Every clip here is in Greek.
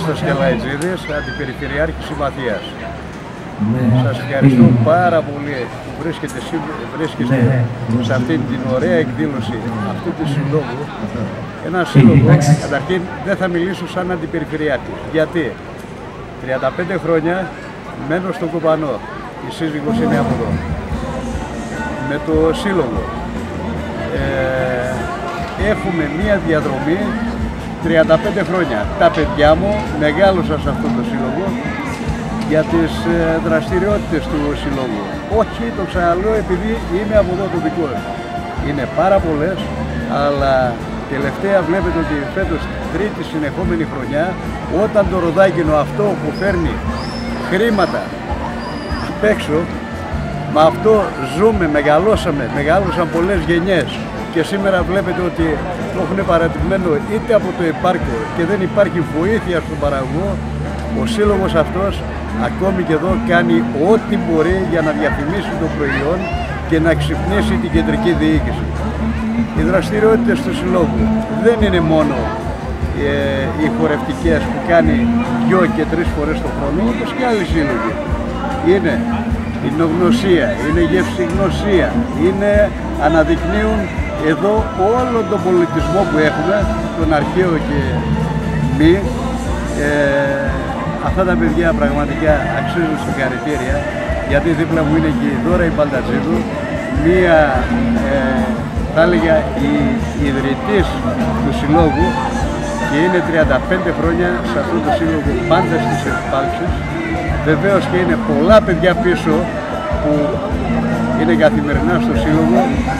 Κώστας Κελαϊτζίδης, Αντιπεριφερειάρχης Συμπαθίας. Σας ευχαριστώ πάρα πολύ που βρίσκεστε σε αυτή την ωραία εκδήλωση αυτού του συλλόγου. Ένα σύλλογο, καταρχήν δεν θα μιλήσω σαν αντιπεριφερειάρχης. Γιατί 35 χρόνια μένω στον Κοπανό, η σύζυγος είναι από εδώ. Με το σύλλογο έχουμε μία διαδρομή 35 χρόνια. Τα παιδιά μου μεγάλωσαν σε αυτό το σύλλογο για τις δραστηριότητες του συλλόγου. Όχι, το ξαναλέω, επειδή είμαι από εδώ τοπικός. Είναι πάρα πολλές, αλλά τελευταία βλέπετε ότι φέτος τρίτη συνεχόμενη χρονιά, όταν το ροδάκινο αυτό που φέρνει χρήματα απ' έξω, με αυτό ζούμε, μεγάλωσαν πολλές γενιές. Και σήμερα βλέπετε ότι το έχουν παρατημένο είτε από το υπάρκο και δεν υπάρχει βοήθεια στον παραγωγό. Ο σύλλογος αυτός ακόμη και εδώ κάνει ό,τι μπορεί για να διαφημίσει το προϊόν και να ξυπνήσει την κεντρική διοίκηση. Οι δραστηριότητες του συλλόγου δεν είναι μόνο οι χορευτικές που κάνει 2 και 3 φορές το χρόνο, όπως και άλλοι σύλλογοι. Είναι η νογνωσία, είναι η γευσηγνωσία, αναδεικνύουν εδώ όλο τον πολιτισμό που έχουμε, τον αρχαίο και μη. Αυτά τα παιδιά πραγματικά αξίζουν συγχαρητήρια, γιατί δίπλα μου είναι και η Δώρα η Μπαλτατζίδου, μία θα έλεγα η ιδρυτής του συλλόγου, και είναι 35 χρόνια σε αυτό το σύλλογο, πάντα στις εκπάλξεις. Βεβαίως και είναι πολλά παιδιά πίσω που είναι καθημερινά στο σύλλογο.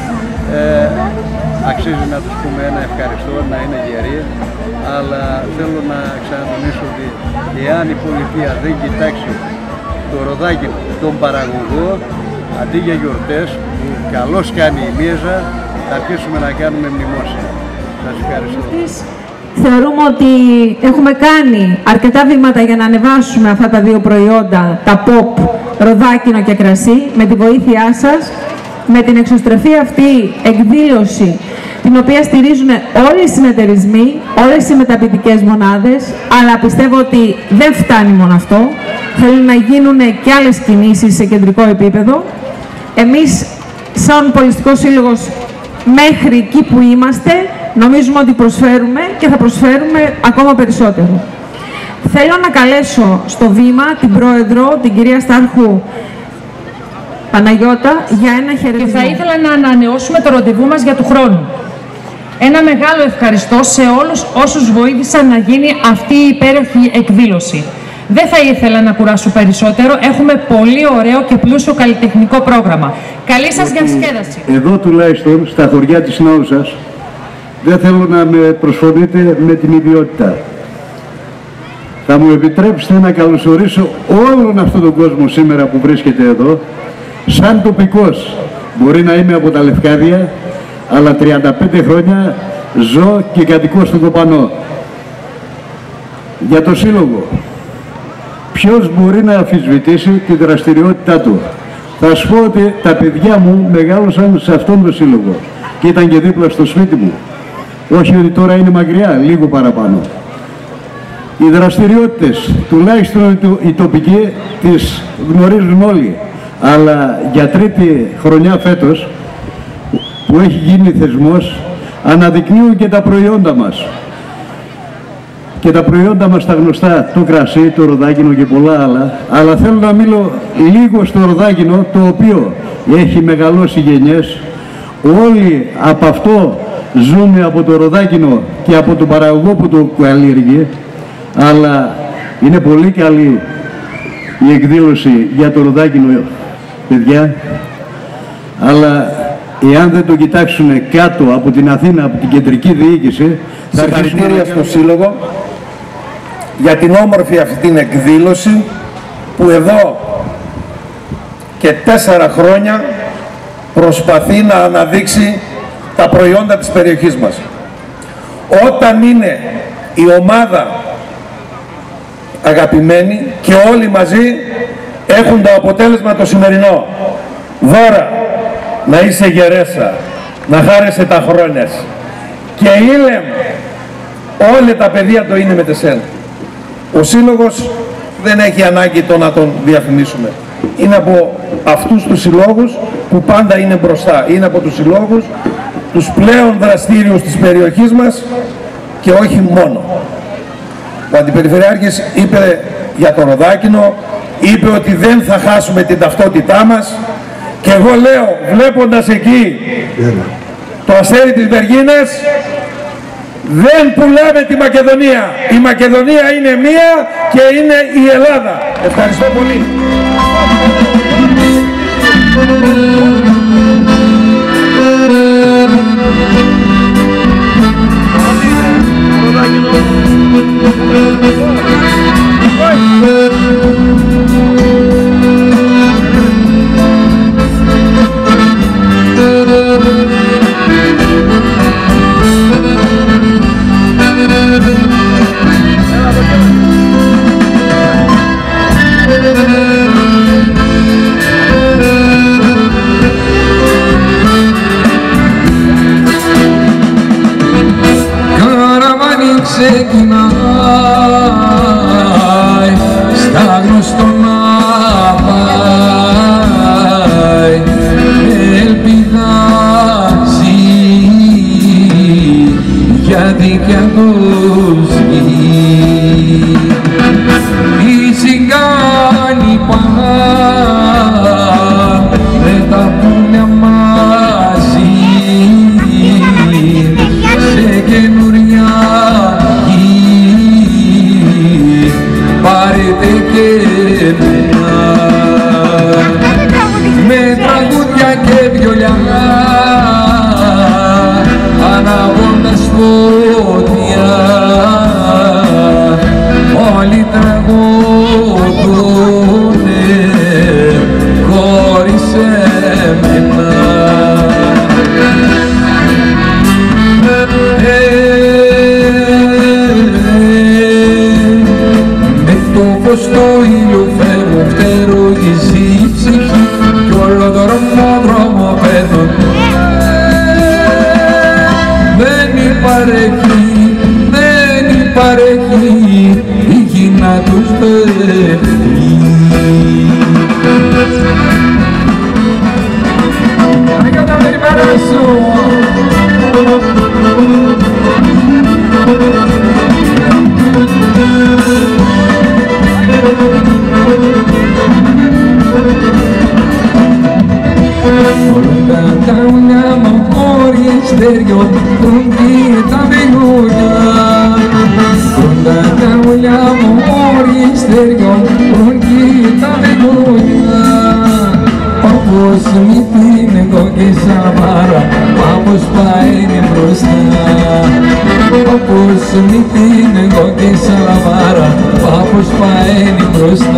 Αξίζει να τους πούμε ένα ευχαριστώ, να είναι γεροί, αλλά θέλω να ξανατονίσω ότι εάν η πολιτεία δεν κοιτάξει το ροδάκινο, τον παραγωγό, αντί για γιορτές που καλώς κάνει η Μίεζα, θα αρχίσουμε να κάνουμε μνημόσυνα. Σας ευχαριστώ. Θεωρούμε ότι έχουμε κάνει αρκετά βήματα για να ανεβάσουμε αυτά τα δύο προϊόντα, τα pop, ροδάκινο και κρασί, με τη βοήθειά σας, με την εξωστρεφή αυτή εκδήλωση, την οποία στηρίζουν όλοι οι συνεταιρισμοί, όλες οι μεταποιητικές μονάδες, αλλά πιστεύω ότι δεν φτάνει μόνο αυτό. Θέλουν να γίνουν και άλλες κινήσεις σε κεντρικό επίπεδο. Εμείς, σαν Πολιτιστικός Σύλλογος, μέχρι εκεί που είμαστε, νομίζουμε ότι προσφέρουμε και θα προσφέρουμε ακόμα περισσότερο. Θέλω να καλέσω στο βήμα την Πρόεδρο, την κυρία Στάρχου Παναγιώτα, για ένα χαιρετισμό. Και θα ήθελα να ανανεώσουμε το ραντεβού μας για του χρόνου. Ένα μεγάλο ευχαριστώ σε όλους όσους βοήθησαν να γίνει αυτή η υπέροχη εκδήλωση. Δεν θα ήθελα να κουράσω περισσότερο. Έχουμε πολύ ωραίο και πλούσιο καλλιτεχνικό πρόγραμμα. Καλή σας διασκέδαση. Εδώ τουλάχιστον, στα χωριά της Νάουσας, δεν θέλω να με προσφωνείτε με την ιδιότητα. Θα μου επιτρέψετε να καλωσορίσω όλον αυτόν τον κόσμο σήμερα που βρίσκεται εδώ, σαν τοπικός. Μπορεί να είμαι από τα Λευκάδια, αλλά 35 χρόνια ζω και κατοικώ στον Κοπανό. Για το Σύλλογο, ποιος μπορεί να αμφισβητήσει τη δραστηριότητά του? Θα σου πω ότι τα παιδιά μου μεγάλωσαν σε αυτόν τον Σύλλογο και ήταν και δίπλα στο σπίτι μου. Όχι ότι τώρα είναι μακριά, λίγο παραπάνω. Οι δραστηριότητες, τουλάχιστον οι τοπικοί, τις γνωρίζουν όλοι. Αλλά για τρίτη χρονιά φέτος, που έχει γίνει θεσμός, αναδεικνύουν και τα προϊόντα μας. Και τα προϊόντα μας τα γνωστά, το κρασί, το ροδάκινο και πολλά άλλα. Αλλά θέλω να μιλώ λίγο στο ροδάκινο, το οποίο έχει μεγαλώσει γενιές. Όλοι από αυτό ζούμε, από το ροδάκινο και από τον παραγωγό που το καλλιεργεί. Αλλά είναι πολύ καλή η εκδήλωση για το ροδάκινο, παιδιά. Αλλά εάν δεν το κοιτάξουν κάτω από την Αθήνα, από την κεντρική διοίκηση, συγχαρητήρια στο Σύλλογο για την όμορφη αυτή την εκδήλωση που εδώ και 4 χρόνια προσπαθεί να αναδείξει τα προϊόντα της περιοχής μας. Όταν είναι η ομάδα αγαπημένη και όλοι μαζί έχουν το αποτέλεσμα το σημερινό. Δώρα, να είσαι γερέσα, να χάρεσαι τα χρόνες. Και Ήλεμ, όλα τα παιδιά το είναι με τεσέν. Ο Σύλλογος δεν έχει ανάγκη το να τον διαφημίσουμε. Είναι από αυτούς τους συλλόγους που πάντα είναι μπροστά. Είναι από τους συλλόγους τους πλέον δραστήριους της περιοχής μας και όχι μόνο. Ο Αντιπεριφερειάρχης είπε για το Ροδάκινο, είπε ότι δεν θα χάσουμε την ταυτότητά μας και εγώ λέω, βλέποντας εκεί το αστέρι της Βεργίνας, δεν πουλάμε τη Μακεδονία. Η Μακεδονία είναι μία και είναι η Ελλάδα. Ευχαριστώ πολύ. Ξεκινάει στα γνωστό να πάει, ελπιδάζει γιατί κι ακούσει οι τσιγκάνοι πάνε τα πουλιά μαζί σε καινούρια. Πάρετε και εμένα με τραγούδια και βιολιά ανάβοντας φωτιά όλοι τραγούδουνε χωρίς εμένα. Στο ήλιο φεύγω, φτερουγίζει η ψυχή κι όλο το δρόμο παίρνω. Δεν υπαρέχει η γη να τους δέχει. Αργά τα περιπέρα σου. Τα ουλιά μου χωρίς στέριο τρούγκει τα βεγγούλια. Τα ουλιά μου χωρίς στέριο τρούγκει τα βεγγούλια. Όπως μη την εγώ και σαμάρα, όπως πάει μπροστά. Όπως μη την εγώ και σαμάρα, όπως πάει μπροστά.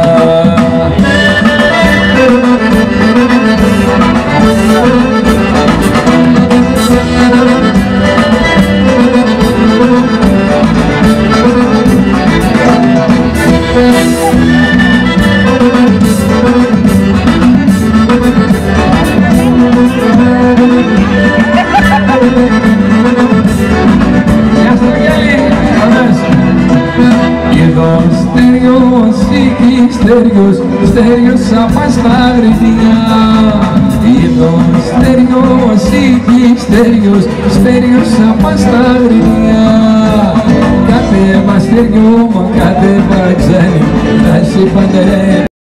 Στέριος απ' στα γρυφιά. Είδον στέριος, στέριος απ' στα γρυφιά. Κατέβα στέριο μου, κατέβα ξένη, να σε παντρεύει.